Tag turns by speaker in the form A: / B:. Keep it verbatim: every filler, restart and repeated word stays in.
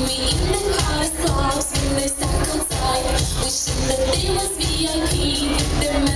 A: me in the past clubs when they stack outside, wishing that they was V I P with their